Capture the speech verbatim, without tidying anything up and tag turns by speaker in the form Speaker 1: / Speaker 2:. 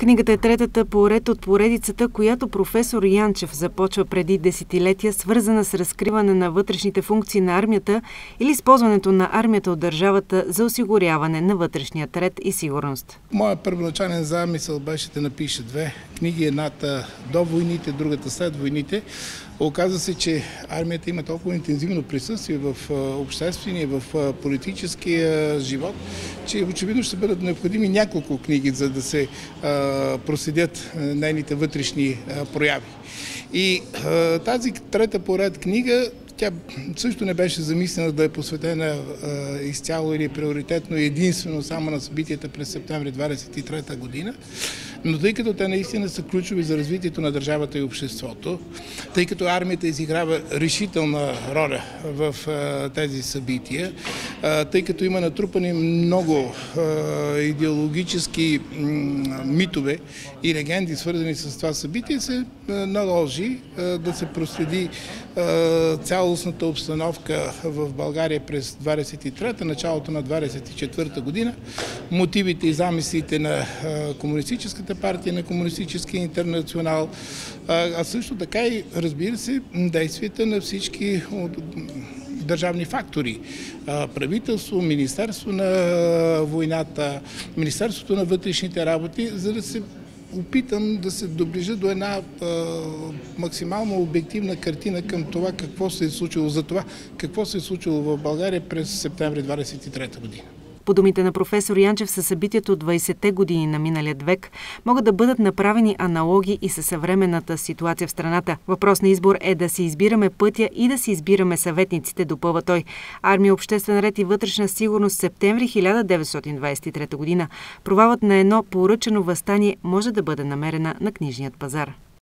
Speaker 1: Книгата е третата поред от поредицата, която професор Янчев започва преди десетилетия, свързана с разкриване на вътрешните функции на армията или използването на армията от държавата за осигуряване на вътрешния ред и сигурност.
Speaker 2: Моят първоначален замисъл беше да напиша две книги, едната до войните, другата след войните. Оказва се, че армията има толкова интензивно присъствие в обществения, в политическия живот, че очевидно ще бъдат необходими няколко книги, за да се а, проследят нейните вътрешни а, прояви. И а, тази трета поред книга, тя също не беше замислена да е посветена а, изцяло или приоритетно единствено само на събитията през септември двадесет и трета година, но тъй като те наистина са ключови за развитието на държавата и обществото, тъй като армията изиграва решителна роля в а, тези събития, а, тъй като има натрупани много а, идеологически м, митове и легенди, свързани с това събитие, се а, наложи а, да се проследи а, цялостната обстановка в България през двадесет и трета, началото на двадесет и четвърта година, мотивите и замислите на а, комунистическата партия, на Комунистическия интернационал, а също така и, разбира се, действията на всички държавни фактори. Правителство, Министерство на войната, Министерството на вътрешните работи, за да се опитам да се доближа до една а, максимално обективна картина към това какво се е случило, за това какво се е случило в България през септември двадесет и трета година.
Speaker 1: По думите на професор Янчев, със събитието от двадесетте години на миналият век могат да бъдат направени аналоги и със съвременната ситуация в страната. Въпрос на избор е да си избираме пътя и да си избираме съветниците, допълва той. Армия, обществен ред и вътрешна сигурност, септември хиляда деветстотин двадесет и трета година. Провалът на едно поръчено въстание може да бъде намерена на книжният пазар.